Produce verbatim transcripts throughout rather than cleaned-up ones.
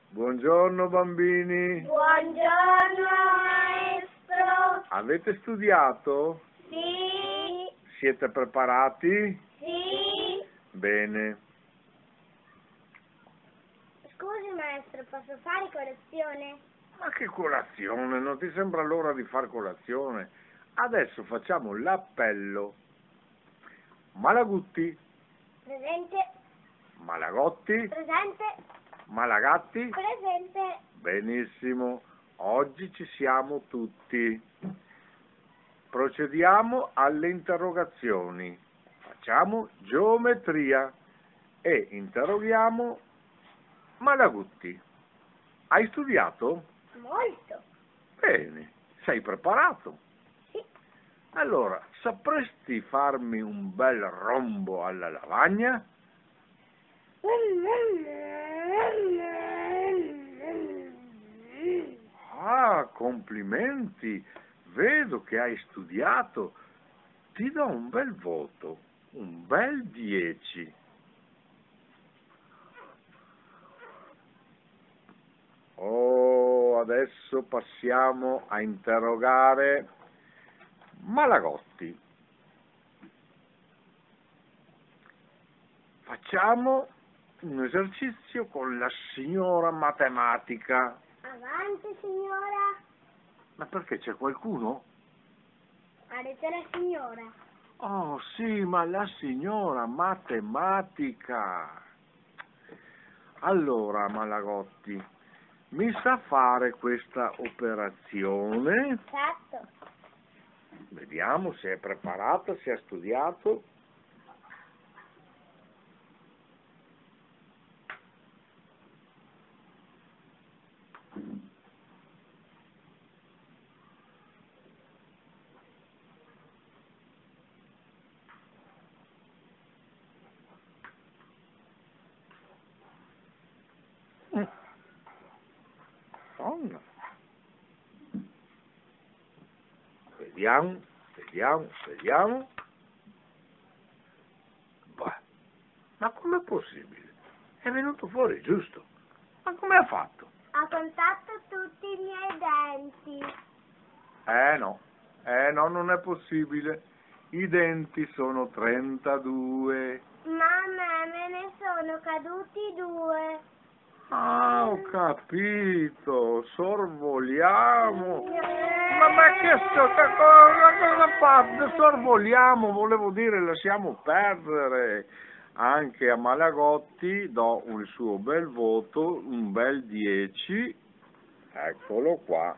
Buongiorno bambini. Buongiorno maestro. Avete studiato? Sì. Siete preparati? Sì. Bene. Scusi maestro, posso fare colazione? Ma che colazione? Non ti sembra l'ora di far colazione? Adesso facciamo l'appello. Malagutti, Presente. Malagotti, Presente. Malagatti. Presente. Benissimo, oggi ci siamo tutti. Procediamo alle interrogazioni. Facciamo geometria e interroghiamo Malagutti. Hai studiato? Molto. Bene, sei preparato? Sì. Allora, sapresti farmi un bel rombo alla lavagna? Ah, complimenti! Vedo che hai studiato. Ti do un bel voto, un bel dieci. Oh, adesso passiamo a interrogare Malagotti. Facciamo un esercizio con la signora matematica. Avanti signora. Ma perché c'è qualcuno? Avete la signora. Oh sì, ma la signora matematica. Allora, Malagotti, mi sa fare questa operazione? Certo. Vediamo se è preparata, se ha studiato. Madonna. Vediamo, vediamo, vediamo. Beh, ma com'è possibile? È venuto fuori giusto. Ma come ha fatto? Ho contato tutti i miei denti. Eh no, eh no, non è possibile. I denti sono trentadue. Mamma, me ne sono caduti due. Ah, ho capito, sorvoliamo. Ma, ma che sto, che cosa, cosa fa? Sorvoliamo, volevo dire, lasciamo perdere. Anche a Malagotti do il suo bel voto, un bel dieci. Eccolo qua.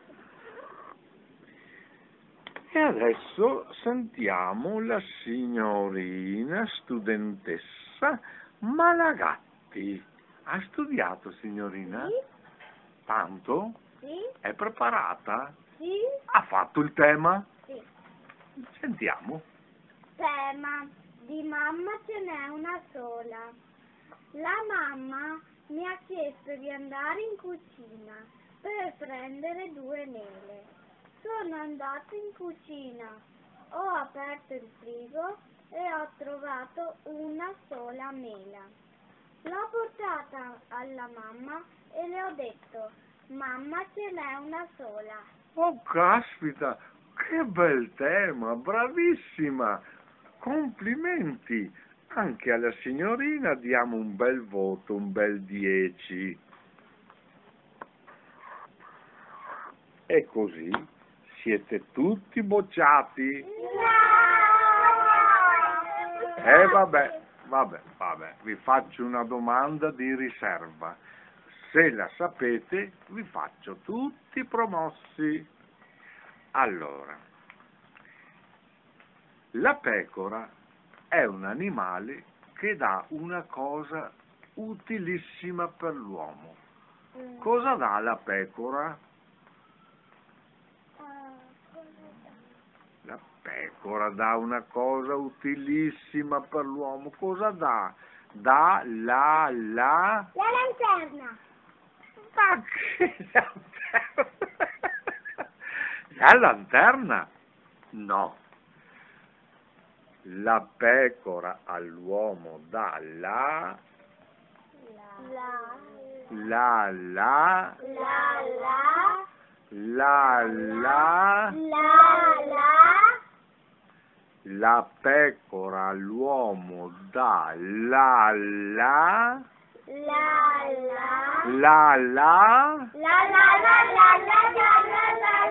E adesso sentiamo la signorina studentessa Malagatti. Ha studiato, signorina? Sì. Tanto? Sì. È preparata? Sì. Ha fatto il tema? Sì. Sentiamo. Tema. Di mamma ce n'è una sola. La mamma mi ha chiesto di andare in cucina per prendere due mele. Sono andato in cucina, ho aperto il frigo e ho trovato una sola mela. L'ho portata alla mamma e le ho detto: mamma, ce n'è una sola. Oh, caspita, che bel tema, bravissima. Complimenti. Anche alla signorina diamo un bel voto, un bel dieci. E così siete tutti bocciati. E vabbè, vabbè, vabbè, vi faccio una domanda di riserva. Se la sapete, vi faccio tutti promossi. Allora, la pecora è un animale che dà una cosa utilissima per l'uomo. Cosa dà la pecora? La pecora dà una cosa utilissima per l'uomo. Cosa dà? Dà la, la... La lanterna. Ma che lanterna? La lanterna? No. La pecora all'uomo dà la... La. la la, la la, la la, la la, la pecora all'uomo dà la la, la la, la la, la la la la la la la la.